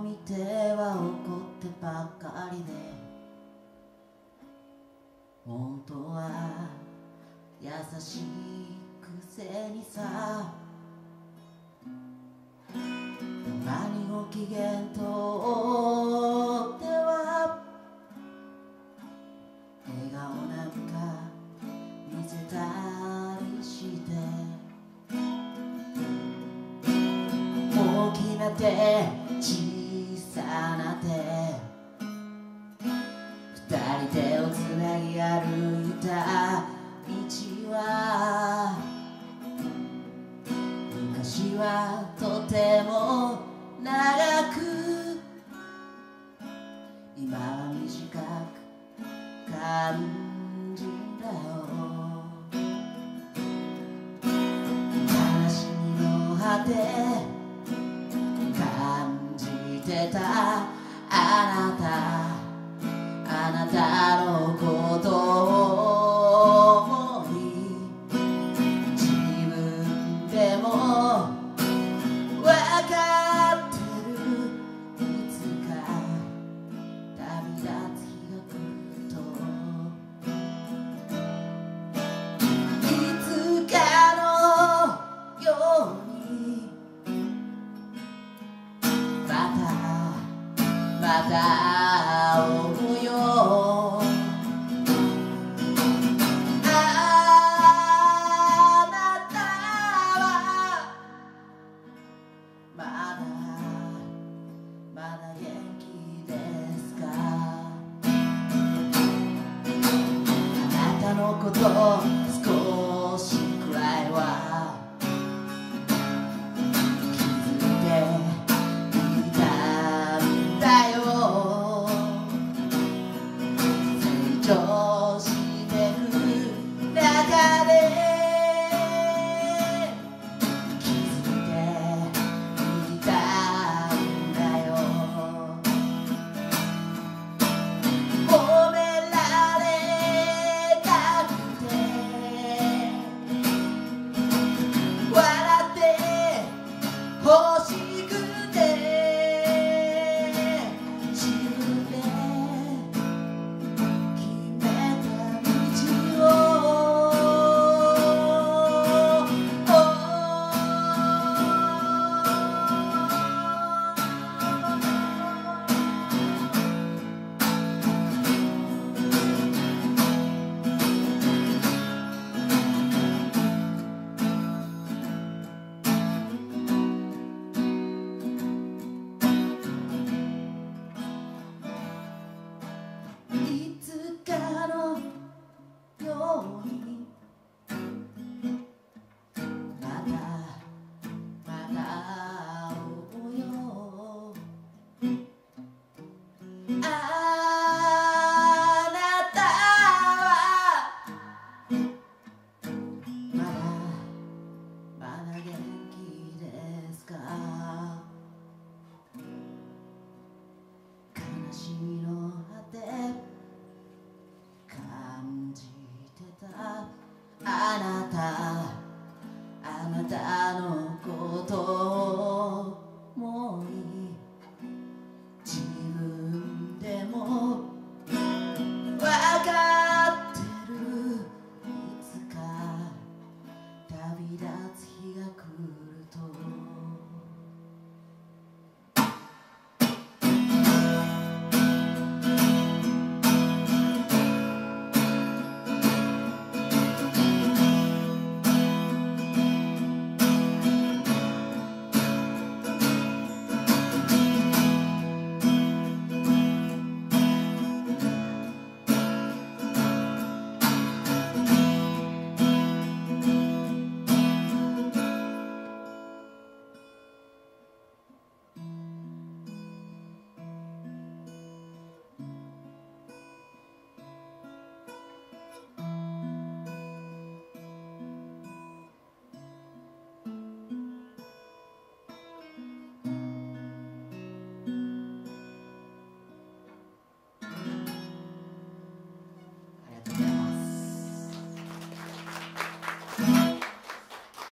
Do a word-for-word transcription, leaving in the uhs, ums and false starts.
見ては怒ってばかりで、本当は優しいくせにさ、たまにご機嫌とっては笑顔なんか見せたりして、大きな手小さな手、二人手をつなぎ歩いた道は、昔はとても長く、今は短く感じんだよ。悲しみの果て感じてたあなた、あなたのことを思い、自分でもわかってる、いつか旅立つ日が来ると、いつかのようにまたまた会うよ。あなたはまだまだ元気ですか。あなたのこと少しくらいは気づいていたんだよ。成長してく中で気づいていたんだよ。褒められたくて笑って欲しくて、自分で決めた道をいつかのようにまたまた会おうよ。あなたはまだまだ元気ですか。悲しみの果て感じてたあなた、あなたのことを思い、